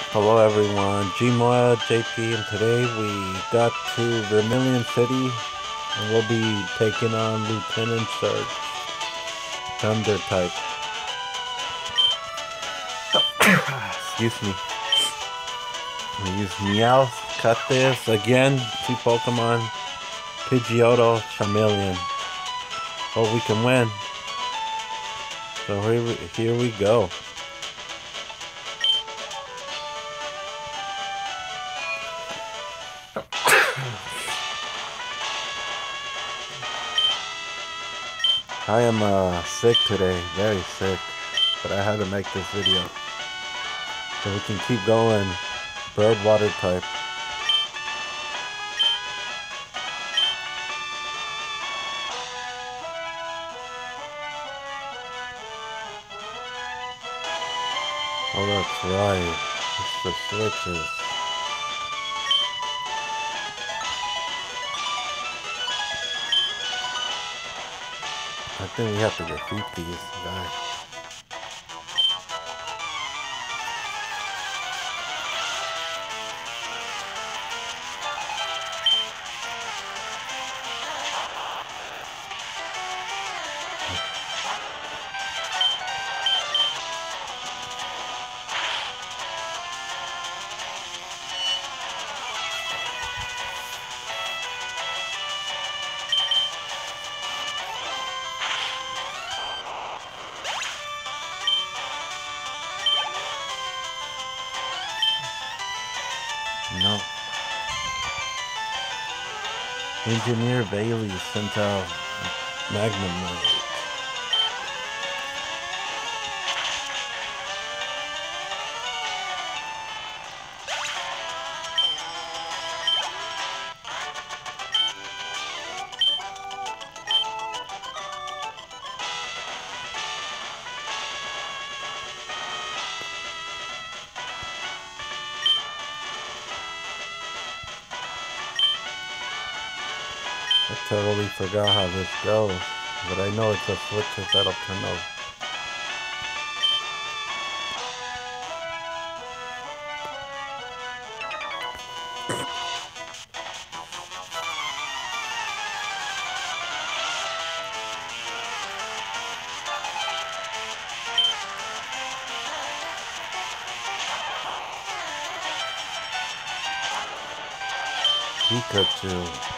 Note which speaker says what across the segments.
Speaker 1: Hello everyone, Gmoyajp, and today we got to Vermilion City and we'll be taking on Lieutenant Surge, Thunder type. Excuse me. We use Meowth, cut this, again, 2 Pokemon, Pidgeotto, Charmeleon. Hope we can win. So here we go. I am sick today, very sick, but I had to make this video so we can keep going. Bird water type. Oh, that's right. It's the switches. I think we have to defeat these guys. No. Engineer Bailey sent out Magnum Knight. I totally forgot how this goes, but I know it's a switches that'll turn over. Pikachu.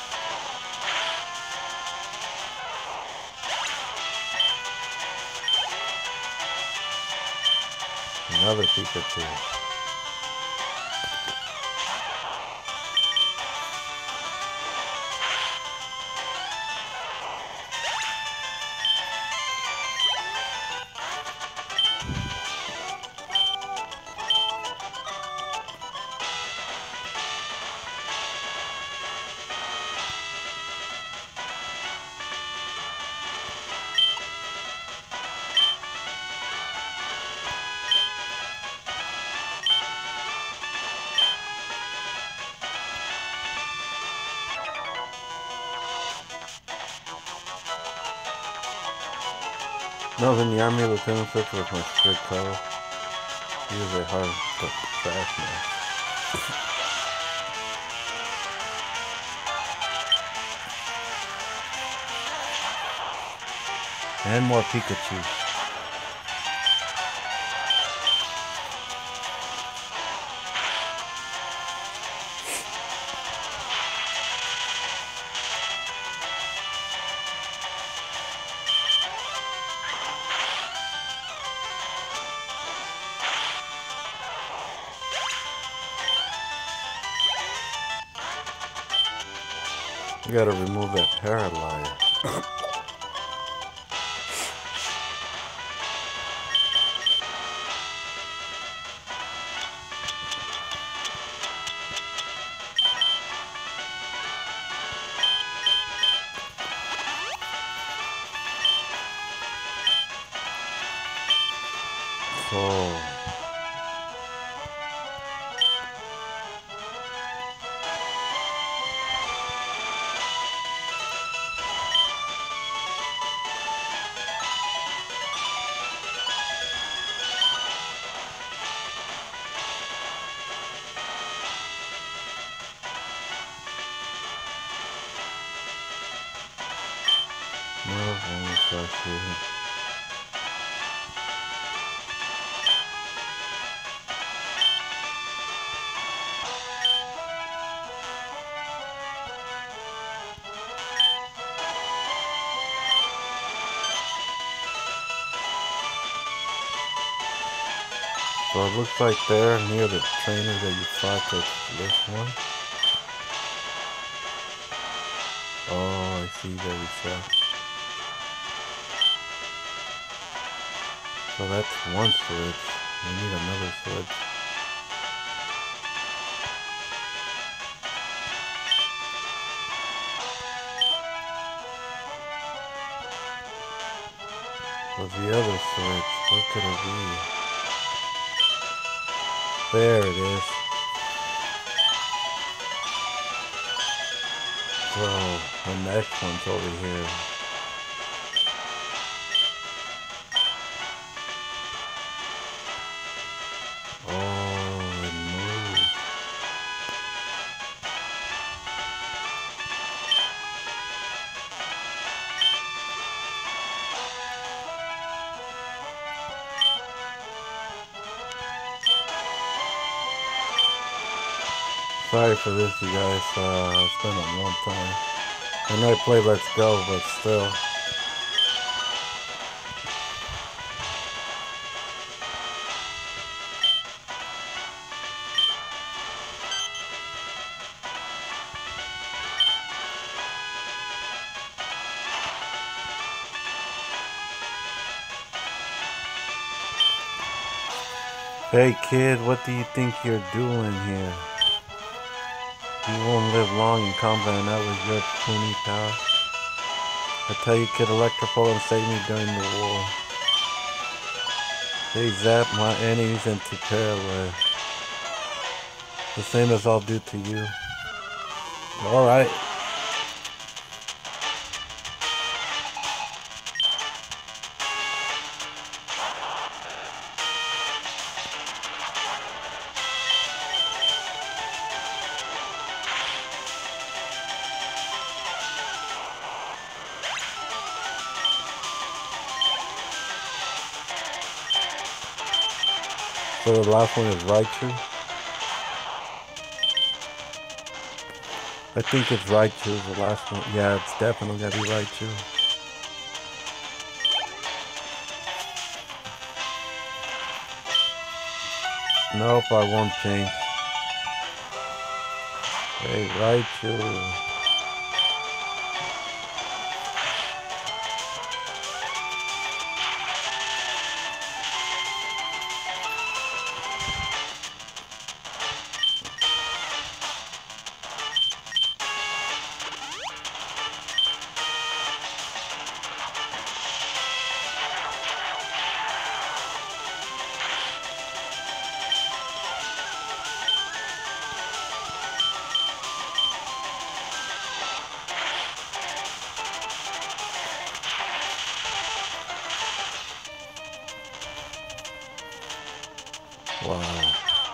Speaker 1: Another Pikachu. No, in the army, Lieutenant Surge was my strict color. He was a hard trash man. And more Pikachu. You gotta remove that paralyze. So refresh here. So it looks like there near the trainer that you fought, that's this one. Oh, I see, there we go. So that's one switch. We need another switch. What's the other switch? What could it be? There it is. So the next one's over here. Oh, it moved. Sorry for this, you guys. It's been a long time. I know I played Let's Go, but still. Hey kid, what do you think you're doing here? You won't live long in combat, and that was your puny power. I tell you, kid, Electropole saved me during the war. They zap my enemies into FireRed. The same as I'll do to you. Alright. So the last one is Raichu. I think it's Raichu, the last one. Yeah, it's definitely gotta be Raichu. Nope, I won't change. Hey, Raichu. Wow.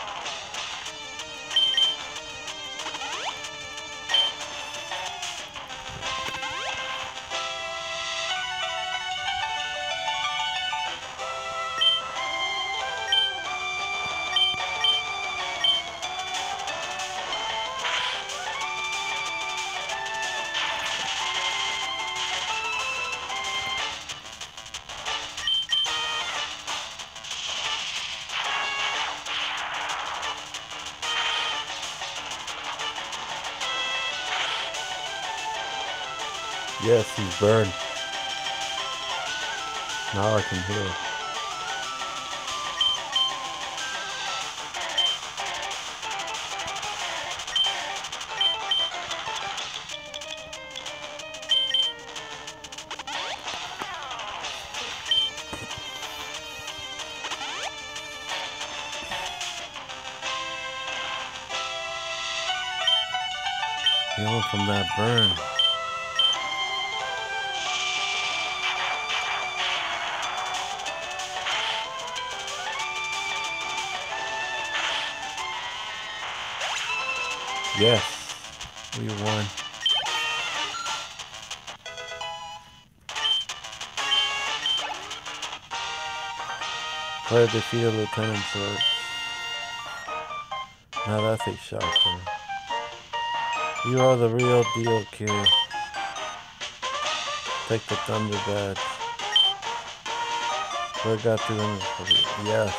Speaker 1: Yes, he's burned. Now I can heal. Healing from that burn. Yes, we won. Player defeated Lieutenant Search. Now that's a shocker. You are the real deal, kid. Take the Thunder Badge. Forgot to yes.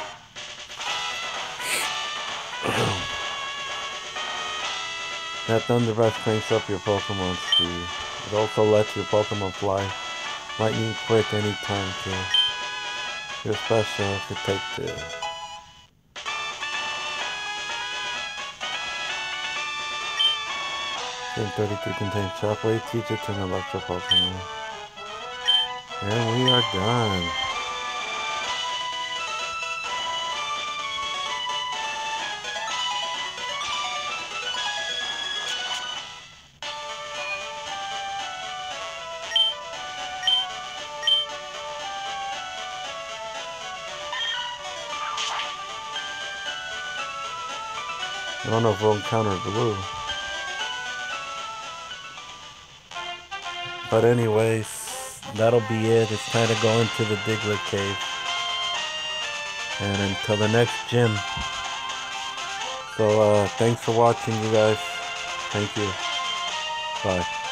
Speaker 1: That Thunder Badge cranks up your Pokemon speed. It also lets your Pokemon fly lightning quick anytime, kid. Your special could take the 32 contains Shockwave, teach it to an Electro Pokemon. And we are done. I don't know if we'll encounter blue. But anyways, that'll be it. It's time to go into the Diglett Cave. And until the next gym. So thanks for watching, you guys. Thank you. Bye.